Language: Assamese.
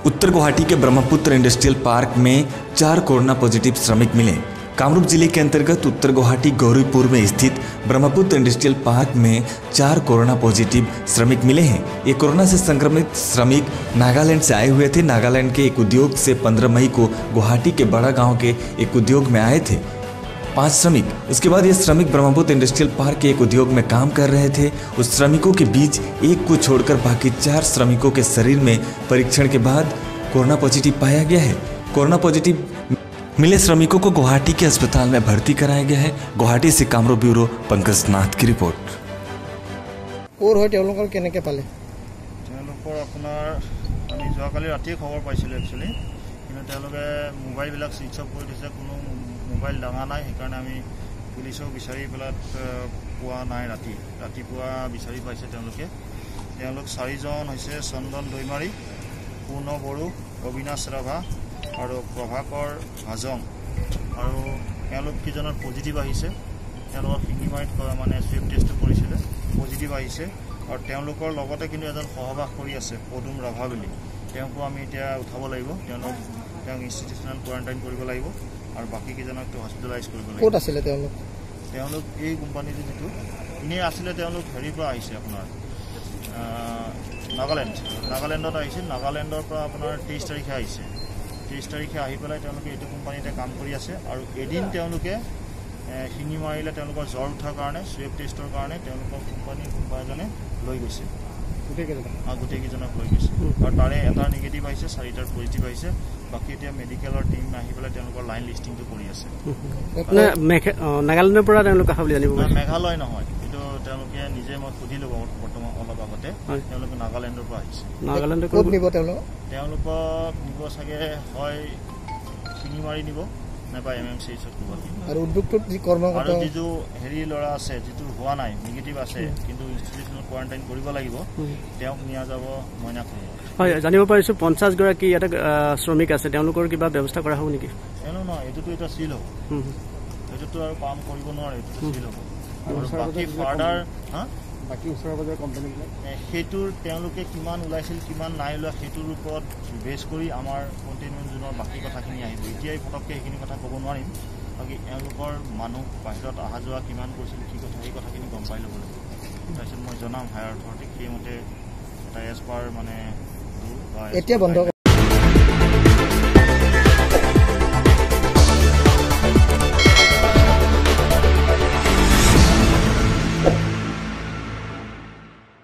उत्तर गुवाहाटी के ब्रह्मपुत्र इंडस्ट्रियल पार्क में 4 कोरोना पॉजिटिव श्रमिक मिले। कामरूप जिले के अंतर्गत उत्तर गुवाहाटी गौरीपुर में स्थित ब्रह्मपुत्र इंडस्ट्रियल पार्क में 4 कोरोना पॉजिटिव श्रमिक मिले हैं। ये कोरोना से संक्रमित श्रमिक नागालैंड से आए हुए थे। नागालैंड के एक उद्योग से 15 मई को गुवाहाटी के बड़ा गांव के एक उद्योग में आए थे 5 श्रमिक। उसके बाद ये श्रमिक ब्रह्मपुत्र इंडस्ट्रियल पार्क के एक उद्योग में काम कर रहे थे। उस श्रमिकों के बीच एक को छोड़कर बाकी 4 श्रमिकों के शरीर में परीक्षण के बाद कोरोना पॉजिटिव पाया गया है। कोरोना पॉजिटिव मिले श्रमिकों को गुवाहाटी के अस्पताल में भर्ती कराया गया है। गुवाहाटी से कामरूप ब्यूरो पंकज नाथ की रिपोर्ट। केनेके पाले আমি যোৱাকালি ৰাতি খবৰ পাইছিলোঁ একচুৱেলি, কিন্তু তেওঁলোকে মোবাইলবিলাক ছুইচ অফ কৰি দিছে, কোনো মোবাইল দাঙা নাই। সেইকাৰণে আমি পুলিচক বিচাৰি পেলাই পোৱা নাই। ৰাতিপুৱা বিচাৰি পাইছে তেওঁলোক 4জন হৈছে চন্দন দৈমাৰী, পূৰ্ণ বড়ো, অবিনাশ ৰাভা আৰু প্ৰভাকৰ হাজং। আৰু তেওঁলোক কেইজনৰ পজিটিভ আহিছে। তেওঁলোকৰ শিঙিমাৰীত মানে চুইপ টেষ্টটো কৰিছিলে, পজিটিভ আহিছে। আৰু তেওঁলোকৰ লগতে কিন্তু এজন সহবাস কৰি আছে পদুম ৰাভা বুলি। তেওঁকো আমি এতিয়া উঠাব লাগিব, তেওঁক ইনষ্টিটিউচনেল কোৱাৰেণ্টাইন কৰিব লাগিব আৰু বাকী কেইজনকতো হস্পিটেলাইজ কৰিব লাগিব। ক'ত আছিলে তেওঁলোক এই কোম্পানীটো যিটো এনেই আছিলে, তেওঁলোক হেৰিৰ পৰা আহিছে, আপোনাৰ নাগালেণ্ডত আহিছিল। নাগালেণ্ডৰ পৰা আপোনাৰ 23 তাৰিখে আহিছে। 23 তাৰিখে আহি পেলাই তেওঁলোকে এইটো কোম্পানীতে কাম কৰি আছে। আৰু এদিন তেওঁলোকে শিঙিমাৰিলে তেওঁলোকৰ জ্বৰ উঠাৰ কাৰণে চুইপ টেষ্টৰ কাৰণে তেওঁলোকৰ কোনোবা এজনে লৈ গৈছে। গোটেইকেইজনক লৈ গৈছে আৰু তাৰে এটাৰ নিগেটিভ আহিছে, 4টাৰ পজিটিভ আহিছে। বাকী এতিয়া মেডিকেলৰ টিম আহি পেলাই তেওঁলোকৰ লাইন লিষ্টিংটো কৰি আছে। নাগালেণ্ডৰ পৰা তেওঁলোক অহা বুলি জানিব। মেঘালয় নহয়, এইটো তেওঁলোকে নিজে মই সুধিলোঁ বৰ্তমান অলপ আগতে, তেওঁলোকে নাগালেণ্ডৰ পৰা আহিছে। ক'ত নিব তেওঁলোকক নিব চাগে, হয় শিঙিমাৰি নিব নাইবা MMCHত নিব। আৰু উদ্যোগটোত যি কৰ্মকৰ্তা আৰু যিটো হেৰি ল'ৰা আছে, যিটো হোৱা নাই, নিগেটিভ আছে কিন্তু ইনষ্টিটিউচনেল কোৱাৰেণ্টাইন কৰিব লাগিব, তেওঁক নিয়া যাব মইনাপুৰ। হয়, জানিব পাৰিছোঁ 50 গৰাকী ইয়াতে শ্ৰমিক আছে, তেওঁলোকৰ কিবা ব্যৱস্থা কৰা হ'ব নেকি? নহয়, এইটোতো এটা চিল হ'ব, এইটোতো আৰু কাম কৰিব নোৱাৰে, এইটোতো চিল হ'ব। আৰু বাকী ফাৰ্ডাৰ বাকী ওচৰে পাজৰে কোম্পানীবিলাক সেইটোৰ তেওঁলোকে কিমান ওলাইছিল কিমান নাই ওলোৱা সেইটোৰ ওপৰত বেছ কৰি আমাৰ কণ্টেইনমেণ্ট জোনৰ বাকী কথাখিনি আহিব। এতিয়াই ফটককৈ সেইখিনি কথা ক'ব নোৱাৰিম। বাকী এওঁলোকৰ মানুহ বাহিৰত অহা যোৱা কিমান কৰিছিল, কি কথা, সেই কথাখিনি গম পাই ল'ব লাগিব। তাৰপিছত মই জনাম হায়াৰ অথৰিটিক, সেইমতে এটা এজ পাৰ মানে এতিয়া বন্ধ